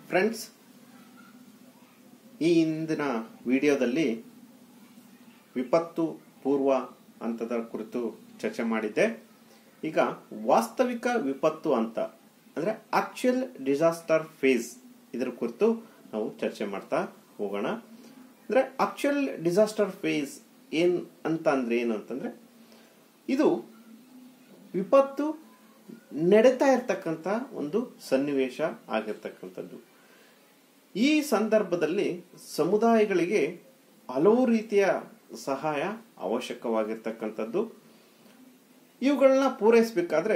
Friends, ಈ ಇಂದಿನ ವಿಡಿಯೋದಲ್ಲಿ ವಿಪತ್ತು ಪೂರ್ವ ಹಂತದ ಕುರಿತು ಚರ್ಚೆ ಮಾಡಿದ್ದೆ. ಈಗ ವಾಸ್ತವಿಕ ವಿಪತ್ತು ಹಂತ ಅಂದ್ರೆ ಆಕ್ಚುಯಲ್ ಡಿಸಾಸ್ಟರ್ ಫೇಸ್ ಇದರ ಕುರಿತು ನಾವು ಚರ್ಚೆ ಮಾಡ್ತಾ ಹೋಗೋಣ. ಅಂದ್ರೆ ಆಕ್ಚುಯಲ್ ಡಿಸಾಸ್ಟರ್ ಫೇಸ್ ಏನು ಅಂತಂದ್ರೆ ಇದು ವಿಪತ್ತು ನಡೆತಾ ಇರತಕ್ಕಂತ ಒಂದು ಸನ್ನಿವೇಶ ಆಗಿರ್ತಕ್ಕಂಥದ್ದು. ಈ ಸಂದರ್ಭದಲ್ಲಿ ಸಮುದಾಯಗಳಿಗೆ ಹಲವು ರೀತಿಯ ಸಹಾಯ ಅವಶ್ಯಕವಾಗಿರ್ತಕ್ಕಂಥದ್ದು. ಇವುಗಳನ್ನ ಪೂರೈಸಬೇಕಾದ್ರೆ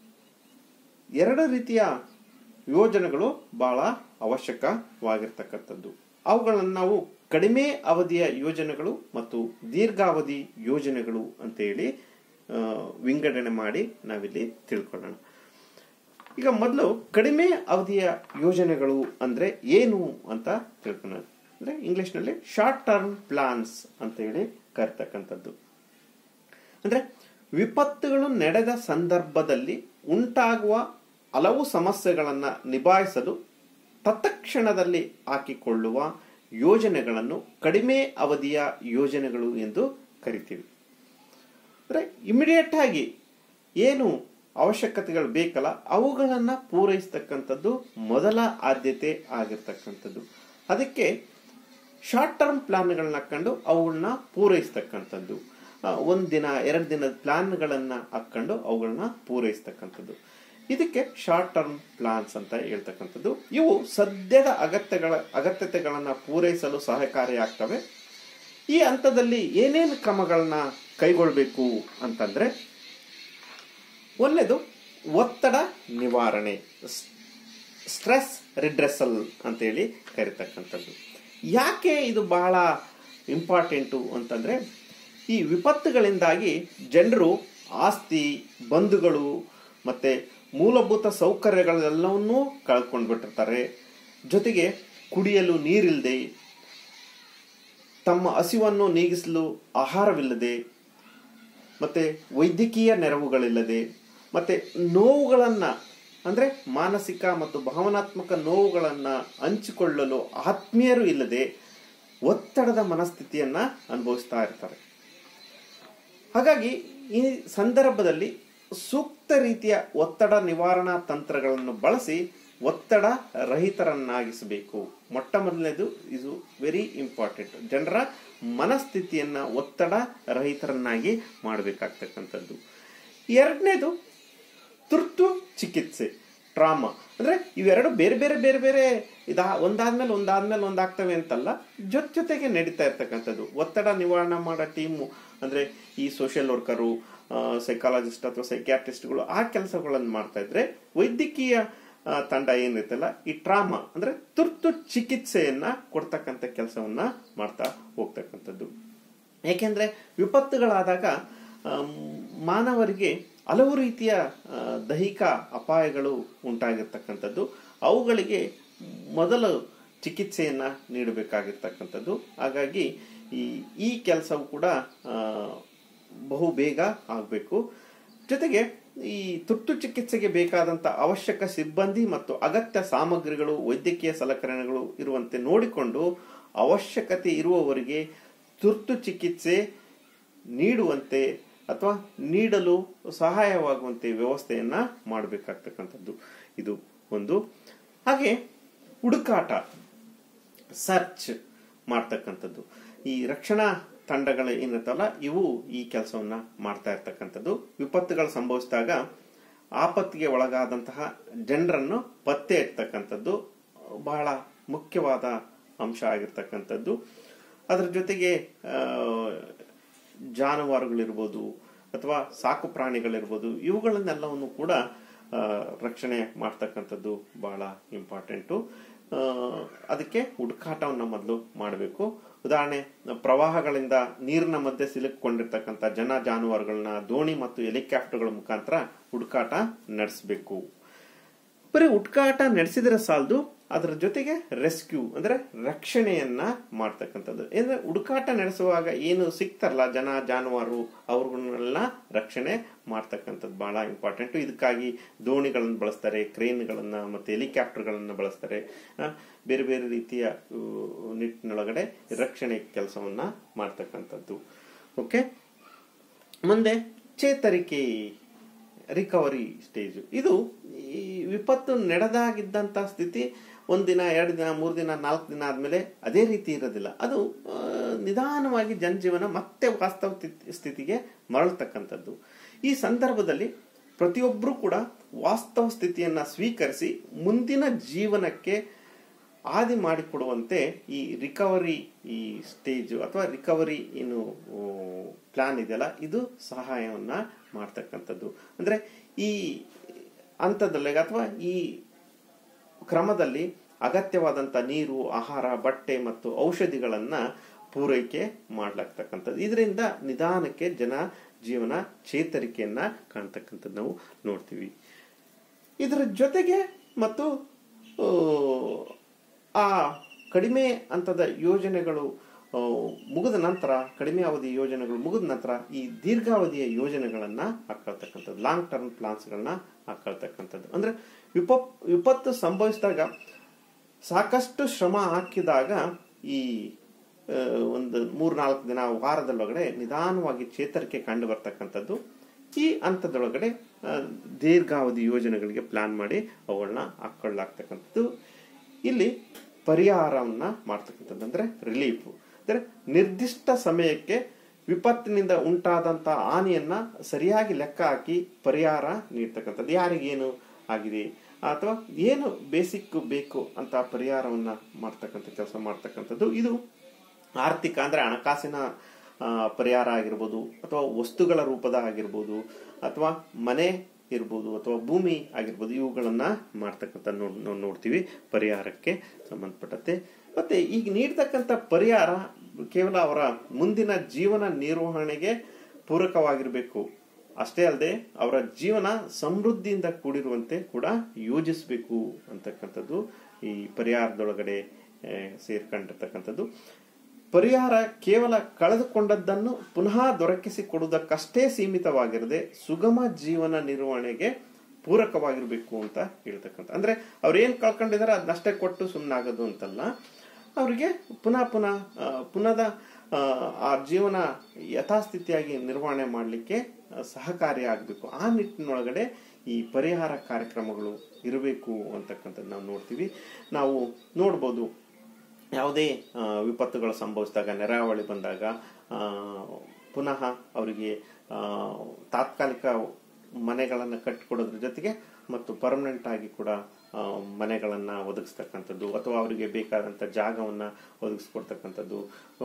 ಎರಡು ರೀತಿಯ ಯೋಜನೆಗಳು ಬಹಳ ಅವಶ್ಯಕವಾಗಿರ್ತಕ್ಕಂಥದ್ದು. ಅವುಗಳನ್ನು ನಾವು ಕಡಿಮೆ ಅವಧಿಯ ಯೋಜನೆಗಳು ಮತ್ತು ದೀರ್ಘಾವಧಿ ಯೋಜನೆಗಳು ಅಂತ ಹೇಳಿ ವಿಂಗಡಣೆ ಮಾಡಿ ನಾವಿಲ್ಲಿ ತಿಳ್ಕೊಳ್ಳೋಣ. ಈಗ ಮೊದಲು ಕಡಿಮೆ ಅವಧಿಯ ಯೋಜನೆಗಳು ಅಂದ್ರೆ ಏನು ಅಂತ ತಿಳ್ಕೊಳ್ಳೋಣ. ಅಂದ್ರೆ ಇಂಗ್ಲಿಷ್ ನಲ್ಲಿ ಶಾರ್ಟ್ ಟರ್ಮ್ ಪ್ಲಾನ್ಸ್ ಅಂತ ಹೇಳಿ ಕರಿತಕ್ಕಂಥದ್ದು. ಅಂದ್ರೆ ವಿಪತ್ತುಗಳು ನಡೆದ ಸಂದರ್ಭದಲ್ಲಿ ಉಂಟಾಗುವ ಹಲವು ಸಮಸ್ಯೆಗಳನ್ನ ನಿಭಾಯಿಸಲು ತತ್ಕ್ಷಣದಲ್ಲಿ ಹಾಕಿಕೊಳ್ಳುವ ಯೋಜನೆಗಳನ್ನು ಕಡಿಮೆ ಅವಧಿಯ ಯೋಜನೆಗಳು ಎಂದು ಕರಿತೀವಿ. ಅಂದ್ರೆ ಇಮಿಡಿಯೇಟ್ ಆಗಿ ಏನು ಅವಶ್ಯಕತೆಗಳು ಬೇಕಲ್ಲ ಅವುಗಳನ್ನ ಪೂರೈಸತಕ್ಕಂಥದ್ದು ಮೊದಲ ಆದ್ಯತೆ ಆಗಿರ್ತಕ್ಕಂಥದ್ದು. ಅದಕ್ಕೆ ಶಾರ್ಟ್ ಟರ್ಮ್ ಪ್ಲಾನ್ಗಳನ್ನ ಹಾಕೊಂಡು ಅವುಗಳನ್ನ ಪೂರೈಸತಕ್ಕಂಥದ್ದು. ಒಂದ್ ದಿನ ಎರಡು ದಿನದ ಪ್ಲಾನ್ಗಳನ್ನ ಹಾಕೊಂಡು ಅವುಗಳನ್ನ ಪೂರೈಸತಕ್ಕಂಥದ್ದು. ಇದಕ್ಕೆ ಶಾರ್ಟ್ ಟರ್ಮ್ ಪ್ಲಾನ್ಸ್ ಅಂತ ಹೇಳ್ತಕ್ಕಂಥದ್ದು. ಇವು ಸದ್ಯದ ಅಗತ್ಯತೆಗಳನ್ನ ಪೂರೈಸಲು ಸಹಕಾರಿಯಾಗ್ತವೆ. ಈ ಹಂತದಲ್ಲಿ ಏನೇನು ಕ್ರಮಗಳನ್ನ ಕೈಗೊಳ್ಳಬೇಕು ಅಂತಂದ್ರೆ, ಒಂದನೇದು ಒತ್ತಡ ನಿವಾರಣೆ, ಸ್ಟ್ರೆಸ್ ರಿಡ್ರೆಸಲ್ ಅಂತ ಹೇಳಿ ಕರೀತಕ್ಕಂಥದ್ದು. ಯಾಕೆ ಇದು ಬಹಳ ಇಂಪಾರ್ಟೆಂಟು ಅಂತಂದ್ರೆ, ಈ ವಿಪತ್ತುಗಳಿಂದಾಗಿ ಜನರು ಆಸ್ತಿ, ಬಂಧುಗಳು ಮತ್ತೆ ಮೂಲಭೂತ ಸೌಕರ್ಯಗಳೆಲ್ಲವನ್ನೂ ಕಳ್ಕೊಂಡ್ಬಿಟ್ಟಿರ್ತಾರೆ. ಜೊತೆಗೆ ಕುಡಿಯಲು ನೀರಿಲ್ಲದೆ, ತಮ್ಮ ಹಸಿವನ್ನು ನೀಗಿಸಲು ಆಹಾರವಿಲ್ಲದೆ, ಮತ್ತೆ ವೈದ್ಯಕೀಯ ನೆರವುಗಳಿಲ್ಲದೆ, ಮತ್ತೆ ನೋವುಗಳನ್ನ ಅಂದ್ರೆ ಮಾನಸಿಕ ಮತ್ತು ಭಾವನಾತ್ಮಕ ನೋವುಗಳನ್ನ ಹಂಚಿಕೊಳ್ಳಲು ಆತ್ಮೀಯರು ಇಲ್ಲದೆ ಒತ್ತಡದ ಮನಸ್ಥಿತಿಯನ್ನ ಅನುಭವಿಸ್ತಾ ಇರ್ತಾರೆ. ಹಾಗಾಗಿ ಈ ಸಂದರ್ಭದಲ್ಲಿ ಸೂಕ್ತ ರೀತಿಯ ಒತ್ತಡ ನಿವಾರಣಾ ತಂತ್ರಗಳನ್ನು ಬಳಸಿ ಒತ್ತಡ ರಹಿತರನ್ನಾಗಿಸಬೇಕು. ಮೊಟ್ಟ ಮೊದಲನೇದು ಇದು ವೆರಿ ಇಂಪಾರ್ಟೆಂಟ್. ಜನರ ಮನಸ್ಥಿತಿಯನ್ನ ಒತ್ತಡ ರಹಿತರನ್ನಾಗಿ ಮಾಡಬೇಕಾಗ್ತಕ್ಕಂಥದ್ದು. ಎರಡನೇದು ತುರ್ತು ಚಿಕಿತ್ಸೆ, ಟ್ರಾಮಾ. ಅಂದ್ರೆ ಇವೆರಡು ಬೇರೆ ಬೇರೆ ಬೇರೆ ಬೇರೆ ಒಂದಾದ್ಮೇಲೆ ಒಂದಾಗ್ತವೆ ಅಂತಲ್ಲ, ಜೊತೆಗೆ ನಡೀತಾ ಇರ್ತಕ್ಕಂಥದ್ದು. ಒತ್ತಡ ನಿವಾರಣೆ ಮಾಡೋ ಟೀಮು ಅಂದ್ರೆ ಈ ಸೋಷಿಯಲ್ ವರ್ಕರು, ಸೈಕಾಲಜಿಸ್ಟ್ ಅಥವಾ ಸೈಕ್ಯಾಟ್ರಿಸ್ಟ್ಗಳು ಆ ಕೆಲಸಗಳನ್ನು ಮಾಡ್ತಾ ಇದ್ರೆ, ವೈದ್ಯಕೀಯ ತಂಡ ಏನಿರ್ತಲ್ಲ ಈ ಟ್ರಾಮಾ ಅಂದ್ರೆ ತುರ್ತು ಚಿಕಿತ್ಸೆಯನ್ನ ಕೊಡ್ತಕ್ಕಂಥ ಕೆಲಸವನ್ನ ಮಾಡ್ತಾ ಹೋಗ್ತಕ್ಕಂಥದ್ದು. ಯಾಕೆಂದ್ರೆ ವಿಪತ್ತುಗಳಾದಾಗ ಮಾನವರಿಗೆ ಹಲವು ರೀತಿಯ ದೈಹಿಕ ಅಪಾಯಗಳು ಉಂಟಾಗಿರ್ತಕ್ಕಂಥದ್ದು. ಅವುಗಳಿಗೆ ಮೊದಲು ಚಿಕಿತ್ಸೆಯನ್ನ ನೀಡಬೇಕಾಗಿರ್ತಕ್ಕಂಥದ್ದು. ಹಾಗಾಗಿ ಈ ಕೆಲಸವು ಕೂಡ ಬಹು ಬೇಗ ಆಗಬೇಕು. ಜೊತೆಗೆ ಈ ತುರ್ತು ಚಿಕಿತ್ಸೆಗೆ ಬೇಕಾದಂತ ಅವಶ್ಯಕ ಸಿಬ್ಬಂದಿ ಮತ್ತು ಅಗತ್ಯ ಸಾಮಗ್ರಿಗಳು, ವೈದ್ಯಕೀಯ ಸಲಕರಣೆಗಳು ಇರುವಂತೆ ನೋಡಿಕೊಂಡು ಅವಶ್ಯಕತೆ ಇರುವವರಿಗೆ ತುರ್ತು ಚಿಕಿತ್ಸೆ ನೀಡುವಂತೆ ಅಥವಾ ನೀಡಲು ಸಹಾಯವಾಗುವಂತೆ ವ್ಯವಸ್ಥೆಯನ್ನ ಮಾಡಬೇಕಾಗ್ತಕ್ಕಂಥದ್ದು. ಇದು ಒಂದು. ಹಾಗೆ ಹುಡುಕಾಟ, ಸರ್ಚ್ ಮಾಡ್ತಕ್ಕಂಥದ್ದು. ಈ ರಕ್ಷಣಾ ತಂಡಗಳು ಏನಿರ್ತಲ್ಲ ಇವು ಈ ಕೆಲಸವನ್ನ ಮಾಡ್ತಾ ಇರ್ತಕ್ಕಂಥದ್ದು. ವಿಪತ್ತುಗಳು ಸಂಭವಿಸಿದಾಗ ಆಪತ್ತಿಗೆ ಒಳಗಾದಂತಹ ಜನರನ್ನು ಪತ್ತೆ ಹಚ್ಚತಕ್ಕಂಥದ್ದು ಬಹಳ ಮುಖ್ಯವಾದ ಅಂಶ ಆಗಿರ್ತಕ್ಕಂಥದ್ದು. ಅದರ ಜೊತೆಗೆ ಜಾನುವಾರುಗಳಿರ್ಬೋದು ಅಥವಾ ಸಾಕು ಪ್ರಾಣಿಗಳಿರ್ಬೋದು, ಇವುಗಳನ್ನೆಲ್ಲವನ್ನು ಕೂಡ ರಕ್ಷಣೆ ಮಾಡ್ತಕ್ಕಂಥದ್ದು ಬಹಳ ಇಂಪಾರ್ಟೆಂಟು. ಅದಕ್ಕೆ ಹುಡುಕಾಟವನ್ನು ಮೊದಲು ಮಾಡಬೇಕು. ಉದಾಹರಣೆ, ಪ್ರವಾಹಗಳಿಂದ ನೀರಿನ ಮಧ್ಯೆ ಸಿಲುಕೊಂಡಿರ್ತಕ್ಕಂಥ ಜಾನುವಾರುಗಳನ್ನ ದೋಣಿ ಮತ್ತು ಹೆಲಿಕಾಪ್ಟರ್ಗಳ ಮುಖಾಂತರ ಹುಡುಕಾಟ ನಡೆಸಬೇಕು. ಬರೀ ಹುಡುಕಾಟ ನಡೆಸಿದ್ರೆ ಸಾಲದು, ಅದರ ಜೊತೆಗೆ ರೆಸ್ಕ್ಯೂ ಅಂದ್ರೆ ರಕ್ಷಣೆಯನ್ನ ಮಾಡ್ತಕ್ಕಂಥದ್ದು. ಅಂದ್ರೆ ಹುಡುಕಾಟ ನಡೆಸುವಾಗ ಏನು ಸಿಗ್ತಾರಲ್ಲ ಜನ ಜಾನುವಾರು, ಅವ್ರನ್ನೆಲ್ಲ ರಕ್ಷಣೆ ಮಾಡ್ತಕ್ಕಂಥದ್ದು ಬಹಳ ಇಂಪಾರ್ಟೆಂಟ್. ಇದಕ್ಕಾಗಿ ದೋಣಿಗಳನ್ನು ಬಳಸ್ತಾರೆ, ಕ್ರೇನ್ಗಳನ್ನ ಮತ್ತೆ ಹೆಲಿಕಾಪ್ಟರ್ಗಳನ್ನ ಬಳಸ್ತಾರೆ. ಬೇರೆ ಬೇರೆ ರೀತಿಯ ನಿಟ್ಟಿನೊಳಗಡೆ ರಕ್ಷಣೆ ಕೆಲಸವನ್ನ ಮಾಡ್ತಕ್ಕಂಥದ್ದು. ಓಕೆ, ಮುಂದೆ ಚೇತರಿಕೆ, ರಿಕವರಿ ಸ್ಟೇಜ್. ಇದು ಈ ವಿಪತ್ತು ನಡೆದಾಗಿದ್ದಂತ ಸ್ಥಿತಿ ಒಂದಿನ, 2 ದಿನ, 3 ದಿನ, 4 ದಿನ ಆದ್ಮೇಲೆ ಅದೇ ರೀತಿ ಇರೋದಿಲ್ಲ. ಅದು ನಿಧಾನವಾಗಿ ಜನಜೀವನ ಮತ್ತೆ ವಾಸ್ತವ ಸ್ಥಿತಿಗೆ ಮರಳತಕ್ಕಂಥದ್ದು. ಈ ಸಂದರ್ಭದಲ್ಲಿ ಪ್ರತಿಯೊಬ್ಬರು ಕೂಡ ವಾಸ್ತವ ಸ್ಥಿತಿಯನ್ನ ಸ್ವೀಕರಿಸಿ ಮುಂದಿನ ಜೀವನಕ್ಕೆ ಆದಿ ಮಾಡಿಕೊಡುವಂತೆ ಈ ರಿಕವರಿ ಈ ಸ್ಟೇಜ್ ಅಥವಾ ರಿಕವರಿ ಏನು ಪ್ಲಾನ್ ಇದೆಯಲ್ಲ, ಇದು ಸಹಾಯವನ್ನ ಮಾಡ್ತಕ್ಕಂಥದ್ದು. ಅಂದ್ರೆ ಈ ಹಂತದಲ್ಲಿ ಅಥವಾ ಈ ಕ್ರಮದಲ್ಲಿ ಅಗತ್ಯವಾದಂತ ನೀರು, ಆಹಾರ, ಬಟ್ಟೆ ಮತ್ತು ಔಷಧಿಗಳನ್ನ ಪೂರೈಕೆ ಮಾಡ್ಲಾಗ್ತಕ್ಕಂಥದ್ದು. ಇದರಿಂದ ನಿಧಾನಕ್ಕೆ ಜನ ಜೀವನ ಚೇತರಿಕೆಯನ್ನ ಕಾಣ್ತಕ್ಕಂಥದ್ದು ನಾವು ನೋಡ್ತೀವಿ. ಇದರ ಜೊತೆಗೆ ಮತ್ತು ಆ ಕಡಿಮೆ ಹಂತದ ಯೋಜನೆಗಳು ಮುಗಿದ ನಂತರ, ಕಡಿಮೆ ಅವಧಿ ಯೋಜನೆಗಳು ಮುಗಿದ ನಂತರ ಈ ದೀರ್ಘಾವಧಿಯ ಯೋಜನೆಗಳನ್ನ ಹಾಕೊಳ್ತಕ್ಕಂಥದ್ದು, ಲಾಂಗ್ ಟರ್ಮ್ ಪ್ಲಾನ್ಸ್ ಗಳನ್ನ ಹಾಕೊಳ್ತಕ್ಕಂಥದ್ದು. ಅಂದ್ರೆ ವಿಪತ್ತು ಸಂಭವಿಸಿದಾಗ ಸಾಕಷ್ಟು ಶ್ರಮ ಹಾಕಿದಾಗ ಈ ಒಂದು 3-4 ದಿನ, ವಾರದೊಳಗಡೆ ನಿಧಾನವಾಗಿ ಚೇತರಿಕೆ ಕಂಡು ಬರ್ತಕ್ಕಂಥದ್ದು. ಈ ಹಂತದೊಳಗಡೆ ದೀರ್ಘಾವಧಿ ಯೋಜನೆಗಳಿಗೆ ಪ್ಲಾನ್ ಮಾಡಿ ಅವುಗಳನ್ನ ಹಾಕೊಳ್ಳಾಗ್ತಕ್ಕಂಥದ್ದು. ಇಲ್ಲಿ ಪರಿಹಾರವನ್ನ ಮಾಡ್ತಕ್ಕಂಥದ್ದು ಅಂದ್ರೆ ರಿಲೀಫ್. ಅಂದ್ರೆ ನಿರ್ದಿಷ್ಟ ಸಮಯಕ್ಕೆ ವಿಪತ್ತಿನಿಂದ ಉಂಟಾದಂತ ಹಾನಿಯನ್ನ ಸರಿಯಾಗಿ ಲೆಕ್ಕ ಹಾಕಿ ಪರಿಹಾರ ನೀಡ್ತಕ್ಕಂಥದ್ದು. ಯಾರಿಗೇನು ಆಗಿದೆ ಅಥವಾ ಏನು ಬೇಸಿಕ್ ಬೇಕು ಅಂತ ಪರಿಹಾರವನ್ನ ಮಾಡ್ತಕ್ಕಂಥ ಕೆಲಸ ಮಾಡ್ತಕ್ಕಂಥದ್ದು. ಇದು ಆರ್ಥಿಕ ಅಂದ್ರೆ ಹಣಕಾಸಿನ ಪರಿಹಾರ ಆಗಿರ್ಬೋದು, ಅಥವಾ ವಸ್ತುಗಳ ರೂಪದ ಆಗಿರ್ಬೋದು, ಅಥವಾ ಮನೆ ಇರ್ಬೋದು, ಅಥವಾ ಭೂಮಿ ಆಗಿರ್ಬೋದು. ಇವುಗಳನ್ನ ಮಾಡ್ತಕ್ಕಂಥ ನೋಡ್ತೀವಿ ಪರಿಹಾರಕ್ಕೆ ಸಂಬಂಧಪಟ್ಟಂತೆ. ಮತ್ತೆ ಈಗ ನೀಡ್ತಕ್ಕಂಥ ಪರಿಹಾರ ಕೇವಲ ಅವರ ಮುಂದಿನ ಜೀವನ ನಿರ್ವಹಣೆಗೆ ಪೂರಕವಾಗಿರ್ಬೇಕು ಅಷ್ಟೇ ಅಲ್ಲದೆ ಅವರ ಜೀವನ ಸಮೃದ್ಧಿಯಿಂದ ಕೂಡಿರುವಂತೆ ಕೂಡ ಯೋಜಿಸಬೇಕು ಅಂತಕ್ಕಂಥದ್ದು ಈ ಪರಿಹಾರದೊಳಗಡೆ ಸೇರ್ಕೊಂಡಿರ್ತಕ್ಕಂಥದ್ದು. ಪರಿಹಾರ ಕೇವಲ ಕಳೆದುಕೊಂಡದ್ದನ್ನು ಪುನಃ ದೊರಕಿಸಿಕೊಡುವುದಕ್ಕಷ್ಟೇ ಸೀಮಿತವಾಗಿರದೆ ಸುಗಮ ಜೀವನ ನಿರ್ವಹಣೆಗೆ ಪೂರಕವಾಗಿರ್ಬೇಕು ಅಂತ ಹೇಳ್ತಕ್ಕಂಥ. ಅಂದ್ರೆ ಅವ್ರೇನ್ ಕಳ್ಕೊಂಡಿದಾರೆ ಅದನ್ನಷ್ಟೇ ಕೊಟ್ಟು ಸುಮ್ಮನಾಗೋದು ಅಂತಲ್ಲ, ಅವರಿಗೆ ಪುನಃ ಆ ಜೀವನ ಯಥಾಸ್ಥಿತಿಯಾಗಿ ನಿರ್ವಹಣೆ ಮಾಡಲಿಕ್ಕೆ ಸಹಕಾರಿಯಾಗಬೇಕು. ಆ ನಿಟ್ಟಿನೊಳಗಡೆ ಈ ಪರಿಹಾರ ಕಾರ್ಯಕ್ರಮಗಳು ಇರಬೇಕು ಅಂತಕ್ಕಂಥದ್ದು ನಾವು ನೋಡ್ತೀವಿ. ನಾವು ನೋಡ್ಬೋದು, ಯಾವುದೇ ವಿಪತ್ತುಗಳು ಸಂಭವಿಸಿದಾಗ, ನೆರೆಹಾವಳಿ ಬಂದಾಗ ಪುನಃ ಅವರಿಗೆ ತಾತ್ಕಾಲಿಕ ಮನೆಗಳನ್ನು ಕಟ್ಟಿಕೊಡೋದ್ರ ಜೊತೆಗೆ ಮತ್ತು ಪರ್ಮನೆಂಟ್ ಆಗಿ ಕೂಡ ಮನೆಗಳನ್ನ ಒದಗಿಸ್ತಕ್ಕಂಥದ್ದು, ಅಥವಾ ಅವರಿಗೆ ಬೇಕಾದಂತ ಜಾಗವನ್ನ ಒದಗಿಸ್ಕೊಡ್ತಕ್ಕಂಥದ್ದು,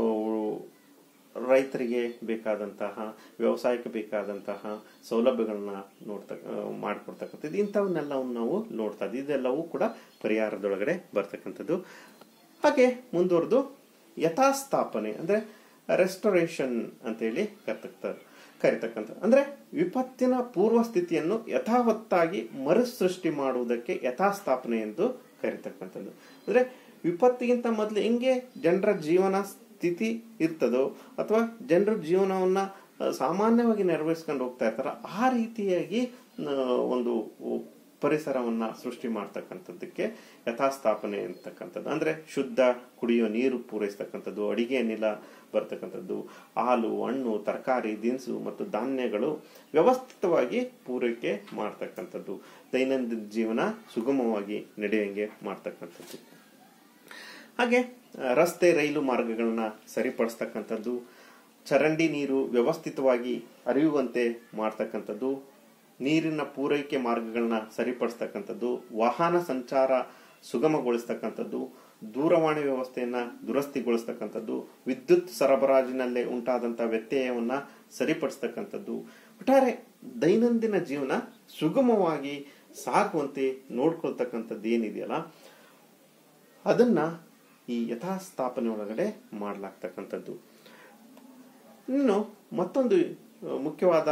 ರೈತರಿಗೆ ಬೇಕಾದಂತಹ, ವ್ಯವಸಾಯಕ್ಕೆ ಬೇಕಾದಂತಹ ಸೌಲಭ್ಯಗಳನ್ನ ಮಾಡಿಕೊಡ್ತಕ್ಕಂಥದ್ದು. ಇಂಥವನ್ನೆಲ್ಲವನ್ನು ನಾವು ನೋಡ್ತಾ ಇದ್ದೀವಿ. ಇದೆಲ್ಲವೂ ಕೂಡ ಪರಿಹಾರದೊಳಗಡೆ ಬರ್ತಕ್ಕಂಥದ್ದು. ಹಾಗೆ ಮುಂದುವರೆದು ಯಥಾಸ್ಥಾಪನೆ ಅಂದ್ರೆ ರೆಸ್ಟೋರೇಷನ್ ಅಂತೇಳಿ ಕರಿತಕ್ಕಂಥ. ಅಂದ್ರೆ ವಿಪತ್ತಿನ ಪೂರ್ವ ಸ್ಥಿತಿಯನ್ನು ಯಥಾವತ್ತಾಗಿ ಮರುಸೃಷ್ಟಿ ಮಾಡುವುದಕ್ಕೆ ಯಥಾಸ್ಥಾಪನೆ ಎಂದು ಕರಿತಕ್ಕಂಥದ್ದು. ಅಂದ್ರೆ ವಿಪತ್ತಿಗಿಂತ ಮೊದಲು ಹೆಂಗೆ ಜನರ ಜೀವನ ಸ್ಥಿತಿ ಇರ್ತದೋ ಅಥವಾ ಜನರ ಜೀವನವನ್ನ ಸಾಮಾನ್ಯವಾಗಿ ನೆರವೇರಿಸ್ಕೊಂಡು ಹೋಗ್ತಾ ಇರ್ತಾರ, ಆ ರೀತಿಯಾಗಿ ಒಂದು ಪರಿಸರವನ್ನ ಸೃಷ್ಟಿ ಮಾಡ್ತಕ್ಕಂಥದ್ದಕ್ಕೆ ಯಥಾಸ್ಥಾಪನೆ ಅಂತಕ್ಕಂಥದ್ದು. ಅಂದ್ರೆ ಶುದ್ಧ ಕುಡಿಯುವ ನೀರು ಪೂರೈಸ್ತಕ್ಕಂಥದ್ದು, ಅಡಿಗೆ ಅನಿಲ ಬರ್ತಕ್ಕಂಥದ್ದು, ಹಾಲು, ಹಣ್ಣು, ತರಕಾರಿ, ದಿನಸು ಮತ್ತು ಧಾನ್ಯಗಳು ವ್ಯವಸ್ಥಿತವಾಗಿ ಪೂರೈಕೆ ಮಾಡ್ತಕ್ಕಂಥದ್ದು, ದೈನಂದಿನ ಜೀವನ ಸುಗಮವಾಗಿ ನಡೆಯಂಗೆ ಮಾಡ್ತಕ್ಕಂಥದ್ದು. ಹಾಗೆ ರಸ್ತೆ, ರೈಲು ಮಾರ್ಗಗಳನ್ನ ಸರಿಪಡಿಸ್ತಕ್ಕಂಥದ್ದು, ಚರಂಡಿ ನೀರು ವ್ಯವಸ್ಥಿತವಾಗಿ ಹರಿಯುವಂತೆ ಮಾಡ್ತಕ್ಕಂಥದ್ದು, ನೀರಿನ ಪೂರೈಕೆ ಮಾರ್ಗಗಳನ್ನ ಸರಿಪಡಿಸ್ತಕ್ಕಂಥದ್ದು, ವಾಹನ ಸಂಚಾರ ಸುಗಮಗೊಳಿಸ್ತಕ್ಕಂಥದ್ದು, ದೂರವಾಣಿ ವ್ಯವಸ್ಥೆಯನ್ನ ದುರಸ್ತಿಗೊಳಿಸ್ತಕ್ಕಂಥದ್ದು, ವಿದ್ಯುತ್ ಸರಬರಾಜಿನಲ್ಲೇ ಉಂಟಾದಂತಹ ವ್ಯತ್ಯಯವನ್ನ ಸರಿಪಡಿಸ್ತಕ್ಕಂಥದ್ದು, ಒಟ್ಟಾರೆ ದೈನಂದಿನ ಜೀವನ ಸುಗಮವಾಗಿ ಸಾಗುವಂತೆ ನೋಡ್ಕೊಳ್ತಕ್ಕಂಥದ್ದು ಏನಿದೆಯಲ್ಲ ಅದನ್ನ ಈ ಯಥಾಸ್ಥಾಪನೆ ಒಳಗಡೆ ಮಾಡಲಾಗ್ತಕ್ಕಂಥದ್ದು. ಇನ್ನು ಮತ್ತೊಂದು ಮುಖ್ಯವಾದ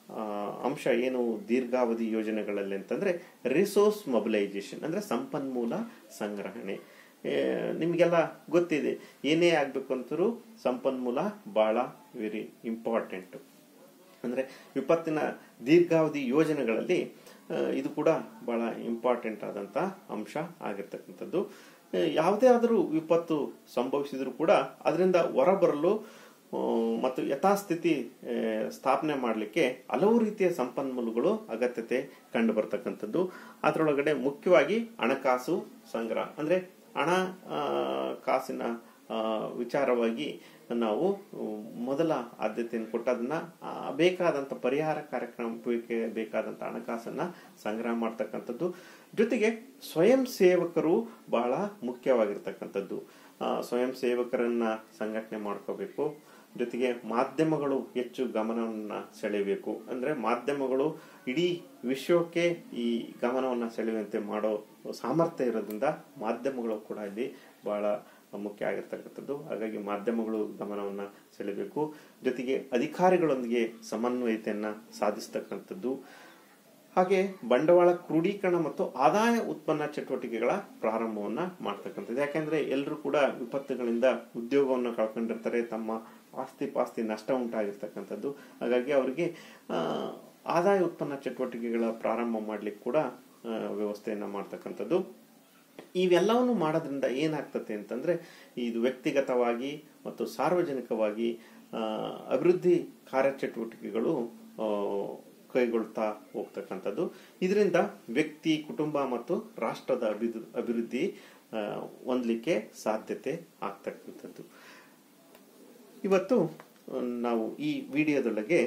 ಅಂಶ ಏನು ದೀರ್ಘಾವಧಿ ಯೋಜನೆಗಳಲ್ಲಿ ಅಂತಂದ್ರೆ ರಿಸೋರ್ಸ್ ಮೊಬಿಲೈಸೇಷನ್ ಅಂದ್ರೆ ಸಂಪನ್ಮೂಲ ಸಂಗ್ರಹಣೆ. ನಿಮಗೆಲ್ಲ ಗೊತ್ತಿದೆ, ಏನೇ ಆಗ್ಬೇಕು ಅಂತರೂ ಸಂಪನ್ಮೂಲ ಬಹಳ ವೆರಿ ಇಂಪಾರ್ಟೆಂಟ್. ಅಂದ್ರೆ ವಿಪತ್ತಿನ ದೀರ್ಘಾವಧಿ ಯೋಜನೆಗಳಲ್ಲಿ ಇದು ಕೂಡ ಬಹಳ ಇಂಪಾರ್ಟೆಂಟ್ ಆದಂತ ಅಂಶ ಆಗಿರ್ತಕ್ಕಂಥದ್ದು. ಯಾವುದೇ ಆದರೂ ವಿಪತ್ತು ಸಂಭವಿಸಿದ್ರು ಕೂಡ ಅದರಿಂದ ಹೊರಬರಲು ಮತ್ತು ಯಥಾಸ್ಥಿತಿ ಸ್ಥಾಪನೆ ಮಾಡಲಿಕ್ಕೆ ಹಲವು ರೀತಿಯ ಸಂಪನ್ಮೂಲಗಳು ಅಗತ್ಯತೆ ಕಂಡು ಬರ್ತಕ್ಕಂಥದ್ದು. ಅದರೊಳಗಡೆ ಮುಖ್ಯವಾಗಿ ಹಣಕಾಸು ಸಂಗ್ರಹ ಅಂದ್ರೆ ಹಣ ಕಾಸಿನ ವಿಚಾರವಾಗಿ ನಾವು ಮೊದಲ ಆದ್ಯತೆಯನ್ನು ಕೊಟ್ಟು ಅದನ್ನ ಬೇಕಾದಂತ ಪರಿಹಾರ ಕಾರ್ಯಕ್ರಮಕ್ಕೆ ಬೇಕಾದಂತ ಹಣಕಾಸನ್ನ ಸಂಗ್ರಹ ಮಾಡ್ತಕ್ಕಂಥದ್ದು. ಜೊತೆಗೆ ಸ್ವಯಂ ಸೇವಕರು ಬಹಳ ಮುಖ್ಯವಾಗಿರ್ತಕ್ಕಂಥದ್ದು. ಸ್ವಯಂ ಸೇವಕರನ್ನ ಸಂಘಟನೆ ಮಾಡ್ಕೋಬೇಕು. ಜೊತೆಗೆ ಮಾಧ್ಯಮಗಳು ಹೆಚ್ಚು ಗಮನವನ್ನ ಸೆಳೆಯಬೇಕು. ಅಂದ್ರೆ ಮಾಧ್ಯಮಗಳು ಇಡೀ ವಿಶ್ವಕ್ಕೆ ಈ ಗಮನವನ್ನ ಸೆಳೆಯುವಂತೆ ಮಾಡೋ ಸಾಮರ್ಥ್ಯ ಇರೋದ್ರಿಂದ ಮಾಧ್ಯಮಗಳು ಕೂಡ ಇಲ್ಲಿ ಬಹಳ ಮುಖ್ಯ ಆಗಿರ್ತಕ್ಕಂಥದ್ದು. ಹಾಗಾಗಿ ಮಾಧ್ಯಮಗಳು ಗಮನವನ್ನ ಸೆಳೆಯಬೇಕು. ಜೊತೆಗೆ ಅಧಿಕಾರಿಗಳೊಂದಿಗೆ ಸಮನ್ವಯತೆಯನ್ನ ಸಾಧಿಸ್ತಕ್ಕಂಥದ್ದು. ಹಾಗೆ ಬಂಡವಾಳ ಕ್ರೋಢೀಕರಣ ಮತ್ತು ಆದಾಯ ಉತ್ಪನ್ನ ಚಟುವಟಿಕೆಗಳ ಪ್ರಾರಂಭವನ್ನ ಮಾಡ್ತಕ್ಕಂಥದ್ದು. ಯಾಕೆಂದ್ರೆ ಎಲ್ಲರೂ ಕೂಡ ವಿಪತ್ತುಗಳಿಂದ ಉದ್ಯೋಗವನ್ನು ಕಳ್ಕೊಂಡಿರ್ತಾರೆ, ತಮ್ಮ ಆಸ್ತಿ ಪಾಸ್ತಿ ನಷ್ಟ ಉಂಟಾಗಿರ್ತಕ್ಕಂಥದ್ದು. ಹಾಗಾಗಿ ಅವರಿಗೆ ಆದಾಯ ಉತ್ಪನ್ನ ಚಟುವಟಿಕೆಗಳ ಪ್ರಾರಂಭ ಮಾಡ್ಲಿಕ್ಕೆ ಕೂಡ ವ್ಯವಸ್ಥೆಯನ್ನ ಮಾಡ್ತಕ್ಕಂಥದ್ದು. ಇವೆಲ್ಲವನ್ನು ಮಾಡೋದ್ರಿಂದ ಏನಾಗ್ತದೆ ಅಂತಂದ್ರೆ ಇದು ವ್ಯಕ್ತಿಗತವಾಗಿ ಮತ್ತು ಸಾರ್ವಜನಿಕವಾಗಿ ಅಭಿವೃದ್ಧಿ ಕಾರ್ಯಚಟುವಟಿಕೆಗಳು ಕೈಗೊಳ್ತಾ ಹೋಗ್ತಕ್ಕಂಥದ್ದು. ಇದರಿಂದ ವ್ಯಕ್ತಿ, ಕುಟುಂಬ ಮತ್ತು ರಾಷ್ಟ್ರದ ಅಭಿವೃದ್ಧಿ ಹೊಂದಲಿಕ್ಕೆ ಸಾಧ್ಯತೆ ಆಗ್ತಕ್ಕಂಥದ್ದು. ಇವತ್ತು ನಾವು ಈ ವಿಡಿಯೋದೊಳಗೆ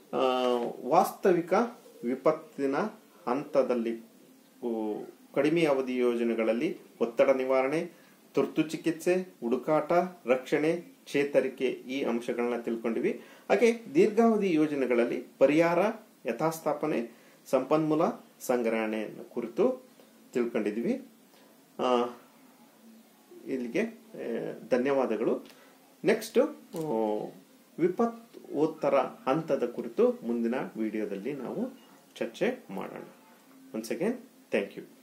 ವಾಸ್ತವಿಕ ವಿಪತ್ತಿನ ಹಂತದಲ್ಲಿ ಕಡಿಮೆ ಅವಧಿ ಯೋಜನೆಗಳಲ್ಲಿ ಒತ್ತಡ ನಿವಾರಣೆ, ತುರ್ತು ಚಿಕಿತ್ಸೆ, ಹುಡುಕಾಟ, ರಕ್ಷಣೆ, ಚೇತರಿಕೆ ಈ ಅಂಶಗಳನ್ನ ತಿಳ್ಕೊಂಡಿವಿ. ಹಾಗೆ ದೀರ್ಘಾವಧಿ ಯೋಜನೆಗಳಲ್ಲಿ ಪರಿಹಾರ, ಯಥಾಸ್ಥಾಪನೆ, ಸಂಪನ್ಮೂಲ ಸಂಗ್ರಹಣೆ ಕುರಿತು ತಿಳ್ಕೊಂಡಿದ್ವಿ. ಇಲ್ಲಿಗೆ ಧನ್ಯವಾದಗಳು. ನೆಕ್ಸ್ಟ್ ವಿಪತ್ತೋತ್ತರ ಹಂತದ ಕುರಿತು ಮುಂದಿನ ವಿಡಿಯೋದಲ್ಲಿ ನಾವು ಚರ್ಚೆ ಮಾಡೋಣ. Once again thank you.